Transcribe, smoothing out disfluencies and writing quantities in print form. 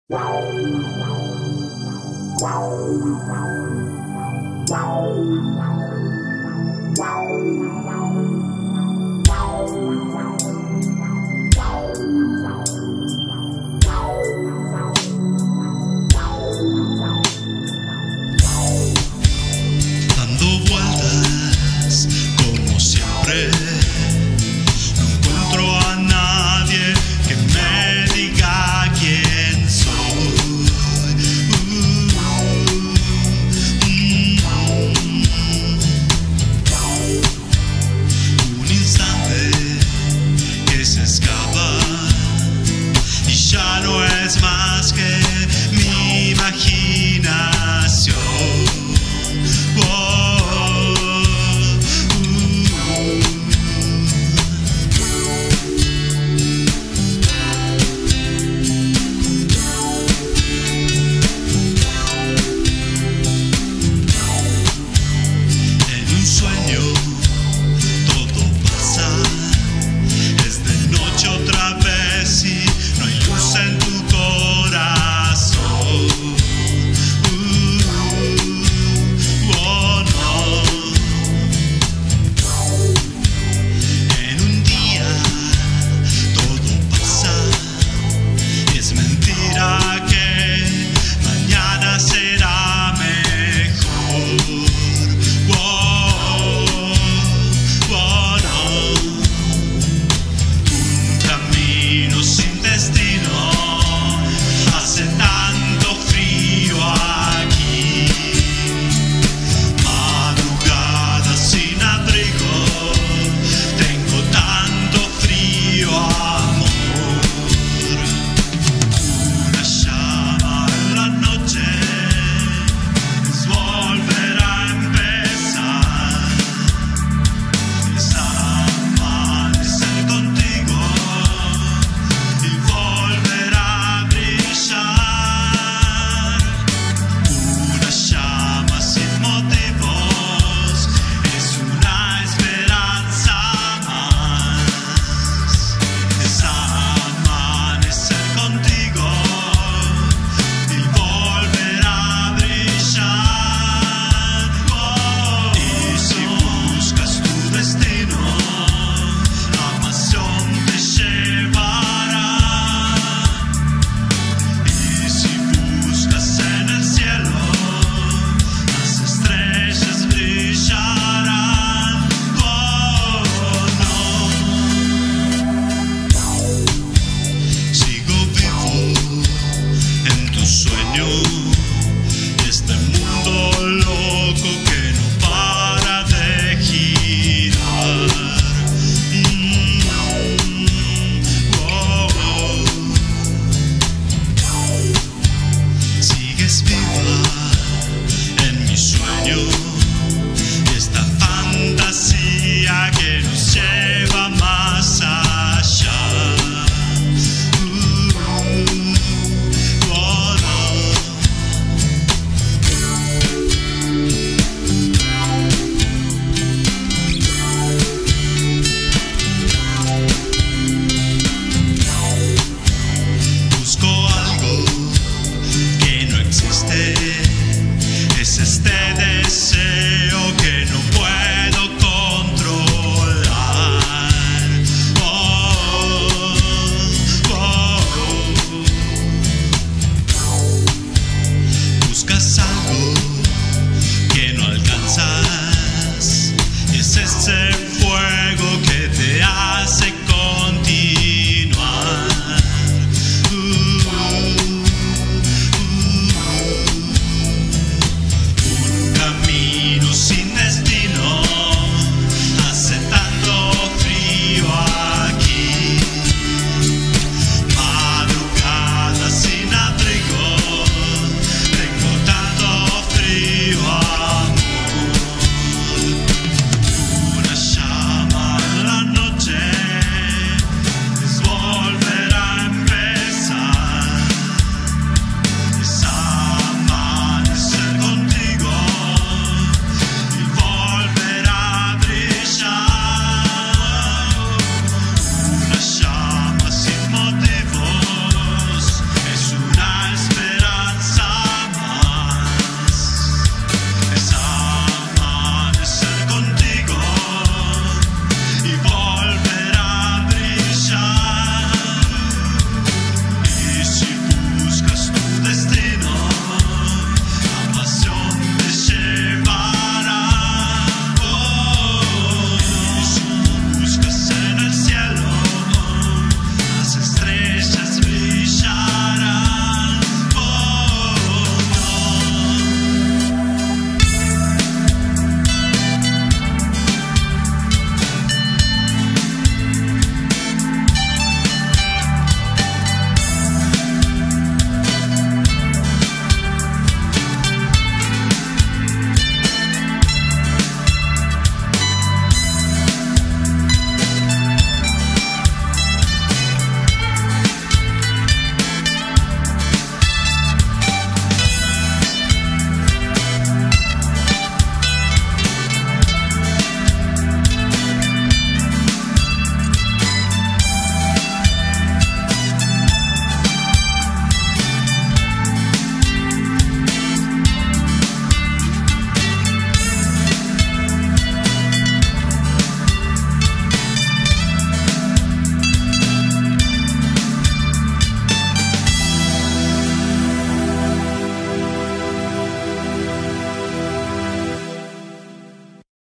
Dando vueltas como siempre, no encuentro a nadie que me diga quién soy. Un instante que se escapa y ya no es más que mi imaginación. En un sueño todo pasa, es de noche otra vez y no hay luz en tu corazón. Oh no. En un día todo pasa, es mentira que mañana será mejor. Oh no. Un camino sin destino, hace tanto frío aquí. Madrugada sin abrigo, tengo tanto frío, amor. Una llama en la noche es volver a empezar. Es amanecer contigo y volver a brillar. Una llama sin motivos es una esperanza más. Es amanecer contigo y volver a brillar. Y si buscas tu destino, la pasión te llevará. Y si buscas en el cielo, las estrellas brillarán. Oh no. Sigo vivo en tus sueños.